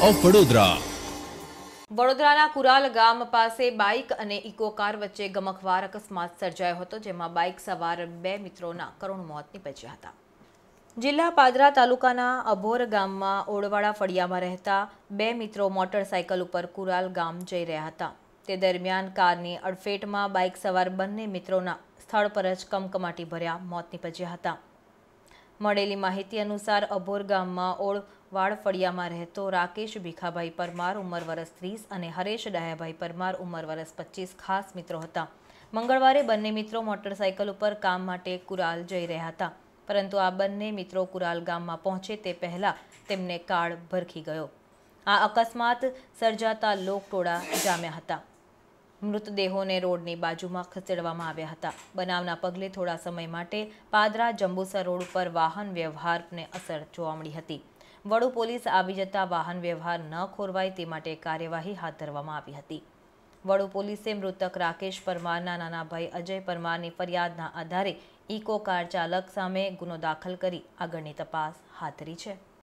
Of Vadodara. વડોદરાના કુરાલ ગામ પાસે બાઇક અને ઇકો કાર વચ્ચે ગમખ્વાર અકસ્માત સર્જાયો હતો, જેમાં બાઇક સવાર બે મિત્રોના કરુણ મોત નીપજ્યા હતા. જિલ્લા પાદરા તાલુકાના અભોર ગામમાં ઓળવાડા ફળિયામાં રહેતા બે મિત્રો મોટરસાયકલ ઉપર કુરાલ ગામ જઈ રહ્યા હતા. તે દરમિયાન કારની અડફેટમાં બાઇક સવાર બંને મિત્રોના સ્થળ પર જ કમકમાટી ભર્યા મોત નીપજ્યા હતા. મળેલી માહિતી અનુસાર અભોર ગામમાં ઓળવાડ ફળિયામાં રહેતો રાકેશ ભીખાભાઈ પરમાર ઉંમર વર્ષ 30 અને હરેશ ડાયાભાઈ પરમાર ઉંમર વર્ષ 25 ખાસ મિત્રો હતા. મંગળવારે બંને મિત્રો મોટરસાયકલ ઉપર કામ માટે કુરાલ જઈ રહ્યા હતા, પરંતુ આ બંને મિત્રો કુરાલ ગામમાં પહોંચે તે પહેલા તેમને કાળ ભરખી ગયો. આ અકસ્માત સર્જાતા લોકટોળા જામ્યા હતા. મૃતદેહોને રોડની બાજુમાં ખસેડવામાં આવ્યા હતા. બનાવના પગલે થોડા સમય માટે પાદરા જંબુસર રોડ પર વાહન વ્યવહારને અસર જોવા મળી હતી. વડુ પોલીસ આવી જતા વાહન વ્યવહાર ન ખોરવાય તે માટે કાર્યવાહી હાથ ધરવામાં આવી હતી. વડુ પોલીસે મૃતક રાકેશ પરમારના નાના ભાઈ અજય પરમારની ફરિયાદના આધારે ઇકો કાર ચાલક સામે ગુનો દાખલ કરી આગળની તપાસ હાથ ધરી છે.